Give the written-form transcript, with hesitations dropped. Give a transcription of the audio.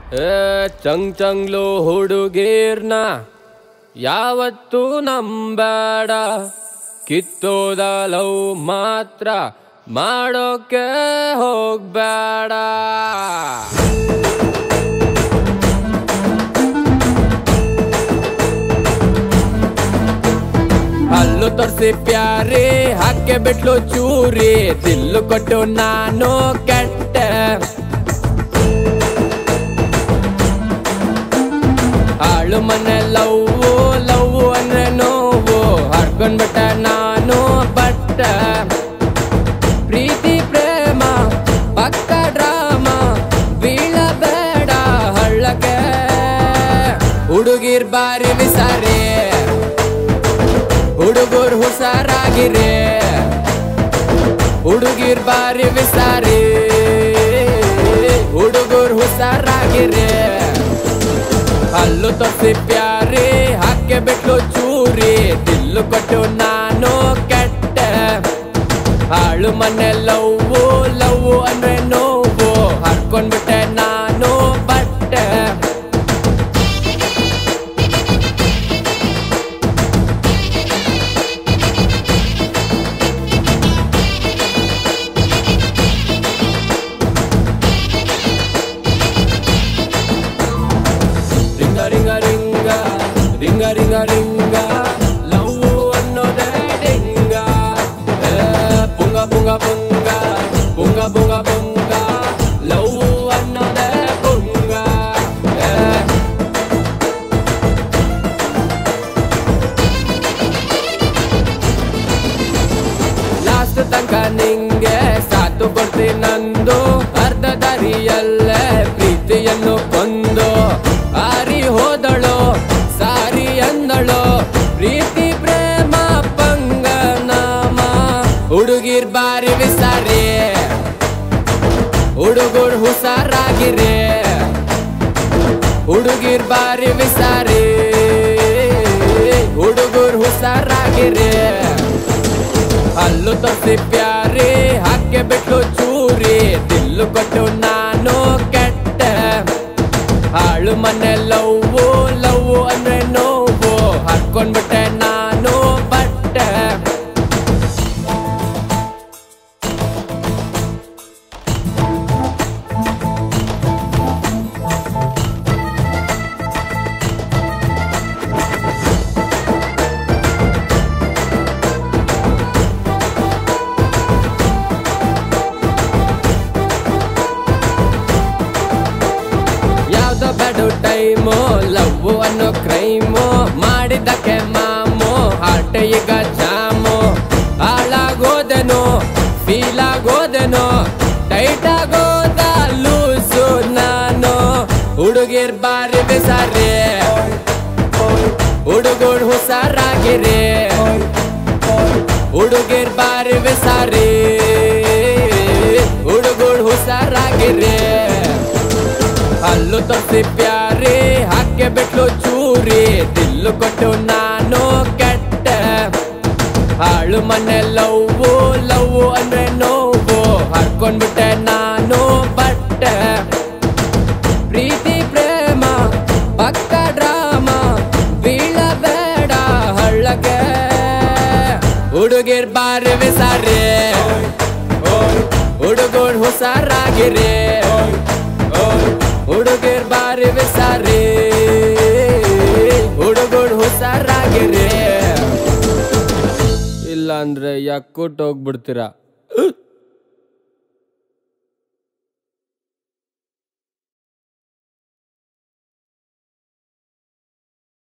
ಚಂಗ್ ಚಂಗ್ಲು ಹುಡುಗೀರ್ನ ಯಾವತ್ತೂ ನಂಬೇಡ, ಕಿತ್ತೋದ ಲವ್ ಮಾತ್ರ ಮಾಡೋಕೆ ಹೋಗ್ಬೇಡ. ಹಲ್ಲು ತೋರ್ಸಿ ಪ್ಯಾರಿ ಹಾಕೆ ಬಿಟ್ಲು ಚೂರಿ, ದಿಲ್ಲು ಕೊಟ್ಟು ನಾನು ಕೆಟ್ಟೆ. ಹಾಳು ಮನೆ ಲವ್ವು ಲವ್ವು ಅಂದ್ರೆ ನೋವು, ಹರ್ಕೊಂಡ್ಬಿಟ್ಟ ನಾನು ಬಟ್ಟ. ಪ್ರೀತಿ ಪ್ರೇಮ ಪಕ್ಕ ಡ್ರಾಮ, ಬೀಳಬೇಡ ಹಳ್ಳಕ್ಕೆ. ಹುಡುಗಿರ್ ಬಾರಿ ವಿಸಾರಿ, ಹುಡುಗರು ಹುಷಾರಾಗಿರೆ. ಹುಡುಗಿರ್ ಬಾರಿ ವಿಸಾರಿ, ಹುಡುಗರು ಹುಷಾರಾಗಿರೆ. ಹಲ್ಲು ತೋರ್ಸಿ ಪ್ಯಾರಿ ಹಾಕೆ ಬಿಟ್ಲು ಚೂರಿ, ದಿಲ್ಲು ಕೊಟ್ಟು ನಾನು ಕೆಟ್ಟೆ. ಹಾಳು ಮನೆ ಲವ್ವು ಲವ್ವು ಅಂದ್ರೆ ನೋವು, ಹರ್ಕೊಂಡ್ಬಿಟ್ಟೆ ನಾನು ಬಟ್ಟೆ. ರಿಂಗ ರಿಂಗ ರಿಂಗ ರಿಂಗ ರಿಂಗ ಲವ್ವು ಅನ್ನೋದೇ ಡಿಂಗ. ಪುಂಗ ಪುಂಗ ಪುಂಗ ಪುಂಗ ಪುಂಗ ಪುಂಗ ಲವ್ವು ಅನ್ನೋದೇ ಪುಂಗ. ಲಾಸ್ಟ್ ತನಕ ನಿಂಗೆ ಸಾತು ಕೊಡ್ತೀನಿ ನಂದು, ಅರ್ಧ ದಾರಿಯಲ್ಲೇ ಪ್ರೀತಿಯನ್ನು ಕೊಂದು. ಆರಿ ಹೋದಳು ಸಾರಿ ಅಂದಳು, ಪ್ರೀತಿ ಪ್ರೇಮ ಪಂಗನಾಮ. ಹುಡುಗಿರ್ ಬಾರಿ ವಿಸಾರಿ, ಹುಡುಗರು ಹುಷಾರಾಗಿರೆ. ಹುಡುಗಿರ್ ಬಾರಿ ವಿಸಾರಿ, ಹುಡುಗರು ಹುಷಾರಾಗಿರೆ. ಹಲ್ಲು ತೋರ್ಸಿ ಪ್ಯಾರಿ ಹಾಕೆ ಬಿಟ್ಲು ಚೂರಿ, ದಿಲ್ಲು ಕೊಟ್ಟು ನಾನು ಕೆಟ್ಟೆ. ಹಾಳು ಮನೆ ಲವ್ವು ಲವ್ವು ಅಂದ್ರೆ ನೋವು, ಹರ್ಕೊಂಡ್ಬಿಟ್ಟೆ ನಾನು ಬಟ್ಟೆ. ಬ್ಯಾಡು ಟೈಮು ಲವ್ವು ಅನ್ನೋ ಕ್ರೈಮು, ಮಾಡಿದ್ದಕ್ಕೆ ಮಾಮು ಹಾರ್ಟ್ ಈಗ ಜಾಮು. ಹಾಳಾಗೋದೆನೋ ಫೀಲ್ ಆಗೋದೆನೋ, ಟೈಟ್ ಆಗೋದ ಲೂಸು ನಾನು. ಹುಡುಗಿರ್ ಬಾರಿ ಬಿಸಾರಿ, ಹುಡುಗರು ಹುಷಾರಾಗಿರೆ. ಹುಡುಗಿರ್ ಬಾರಿ ಬಿಸಾರಿ, ಹುಡುಗರು ಹುಷಾರಾಗಿರೆ. ಹಲ್ಲು ತೋರ್ಸಿ ಪ್ಯಾರಿ ಹಾಕೆ ಬಿಟ್ಲು ಚೂರಿ, ದಿಲ್ಲು ಕೊಟ್ಟು ನಾನು ಕೆಟ್ಟೆ. ಹಾಳು ಮನೆ ಲವ್ವು ಲವ್ವು ಅಂದ್ರೆ ನೋವು, ಹರ್ಕೊಂಡ್ಬಿಟ್ಟೆ ನಾನು ಬಟ್ಟೆ. ಪ್ರೀತಿ ಪ್ರೇಮ ಪಕ್ಕ ಡ್ರಾಮ, ಬೀಳಬೇಡ ಹಳ್ಳಕ್ಕೆ. ಹುಡುಗಿರ್ ಬಾರಿ ವಿಸಾರಿ, ಹುಡುಗರು ಹುಷಾರಾಗಿರೆ. ಹುಡುಗಿರ್ ಬಾರಿ ವಿಸಾರಿ, ಹುಡುಗರು ಹುಷಾರಾಗಿರೆ. ಇಲ್ಲ ಅಂದ್ರೆ ಯಾಕೆ ಹೋಗ್ಬಿಡ್ತೀರಾ.